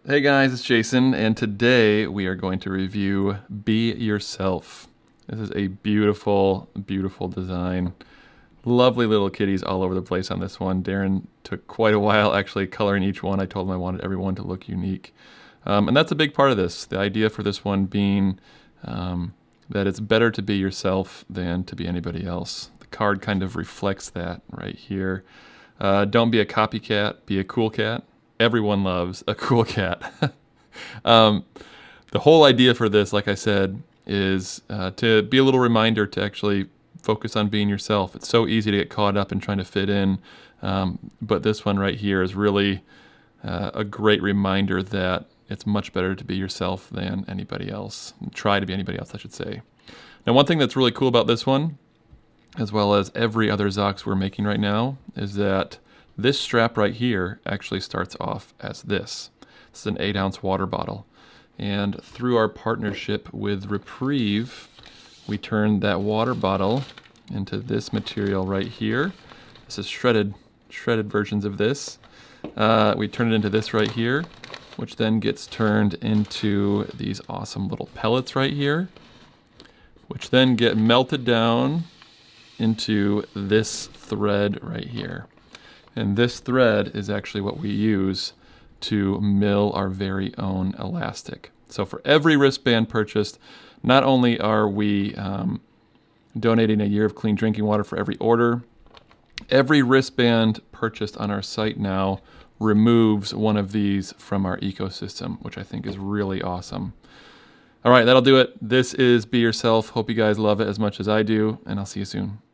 Hey guys, it's Jason, and today we are going to review Be Yourself. This is a beautiful, beautiful design. Lovely little kitties all over the place on this one. Darren took quite a while actually coloring each one. I told him I wanted everyone to look unique. And that's a big part of this. The idea for this one being that it's better to be yourself than to be anybody else. The card kind of reflects that right here. Don't be a copycat, be a cool cat. Everyone loves a cool cat. The whole idea for this, like I said, is to be a little reminder to actually focus on being yourself. It's so easy to get caught up in trying to fit in, but this one right here is really a great reminder that it's much better to be yourself than anybody else. Try to be anybody else, I should say. Now, one thing that's really cool about this one, as well as every other ZOX we're making right now, is that this strap right here actually starts off as this. This is an 8-ounce water bottle. And through our partnership with Reprieve, we turned that water bottle into this material right here. This is shredded versions of this. We turn it into this right here, which then gets turned into these awesome little pellets right here, which then get melted down into this thread right here. And this thread is actually what we use to mill our very own elastic. So for every wristband purchased, not only are we donating a year of clean drinking water for every order, every wristband purchased on our site now removes one of these from our ecosystem, which I think is really awesome. All right, that'll do it. This is Be Yourself. Hope you guys love it as much as I do, and I'll see you soon.